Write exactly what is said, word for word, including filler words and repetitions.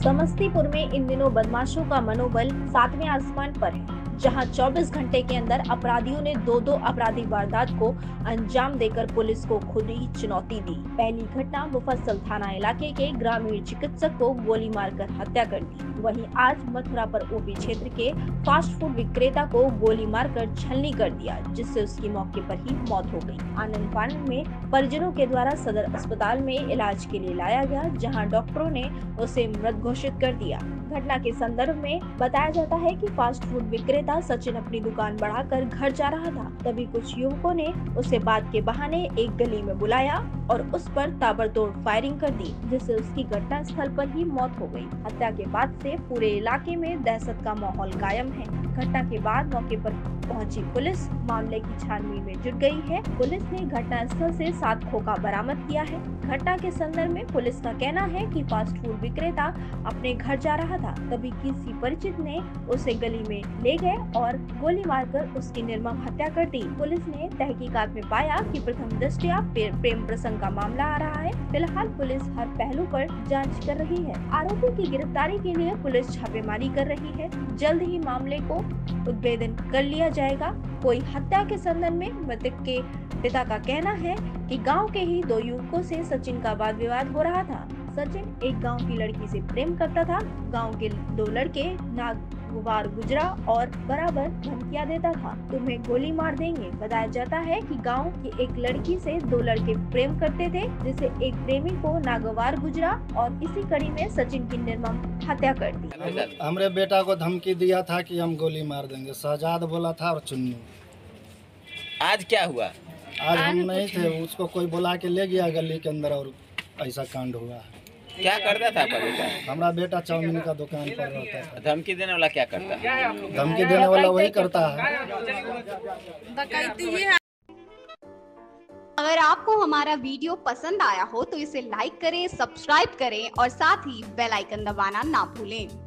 समस्तीपुर में इन दिनों बदमाशों का मनोबल सातवें आसमान पर है, जहां चौबीस घंटे के अंदर अपराधियों ने दो दो आपराधिक वारदात को अंजाम देकर पुलिस को खुली चुनौती दी। पहली घटना मुफस्सल थाना इलाके के ग्रामीण चिकित्सक को गोली मारकर हत्या कर दी। वहीं आज मथुरा पर ओपी क्षेत्र के फास्ट फूड विक्रेता को गोली मारकर छलनी कर दिया, जिससे उसकी मौके पर ही मौत हो गई। आनंद फानन में परिजनों के द्वारा सदर अस्पताल में इलाज के लिए लाया गया, जहां डॉक्टरों ने उसे मृत घोषित कर दिया। घटना के संदर्भ में बताया जाता है कि फास्ट फूड विक्रेता सचिन अपनी दुकान बढ़ाकर घर जा रहा था, तभी कुछ युवकों ने उसे बात के बहाने एक गली में बुलाया और उस पर ताबड़तोड़ फायरिंग कर दी, जिससे उसकी घटना स्थल पर ही मौत हो गई। हत्या के बाद से पूरे इलाके में दहशत का माहौल कायम है। घटना के बाद मौके पर पहुंची पुलिस मामले की छानबीन में जुट गई है। पुलिस ने घटनास्थल से सात खोखा बरामद किया है। घटना के संदर्भ में पुलिस का कहना है कि फास्ट फूड विक्रेता अपने घर जा रहा था, तभी किसी परिचित ने उसे गली में ले गए और गोली मारकर उसकी निर्मम हत्या कर दी। पुलिस ने तहकीकात में पाया कि प्रथम दृष्टया प्रेम प्रसंग का मामला आ रहा है। फिलहाल पुलिस हर पहलू पर जांच कर रही है। आरोपी की गिरफ्तारी के लिए पुलिस छापेमारी कर रही है। जल्द ही मामले को उद्भेदन कर लिया जाएगा। कोई हत्या के संदर्भ में मृतक के पिता का कहना है कि गांव के ही दो युवकों से सचिन का वाद विवाद हो रहा था। सचिन एक गांव की लड़की से प्रेम करता था। गांव के दो लड़के नागवार गुजरा और बराबर धमकियां देता था, तुम्हें गोली मार देंगे। बताया जाता है कि गांव की एक लड़की से दो लड़के प्रेम करते थे, जिसे एक प्रेमी को नागवार गुजरा और इसी कड़ी में सचिन की निर्मम हत्या कर दी। हमरे बेटा को धमकी दिया था कि हम गोली मार देंगे, शहजाद बोला था और चुन्नू। आज क्या हुआ? आज हम नहीं थे, उसको कोई बुला के ले गया गली के अंदर और ऐसा कांड हुआ। क्या करता था आपका बेटा? हमारा बेटा चाउमीन का दुकान पर रहता है। धमकी देने वाला क्या करता है? धमकी देने वाला वही करता है। अगर आपको हमारा वीडियो पसंद आया हो तो इसे लाइक करें, सब्सक्राइब करें और साथ ही बेल आइकन दबाना ना भूलें।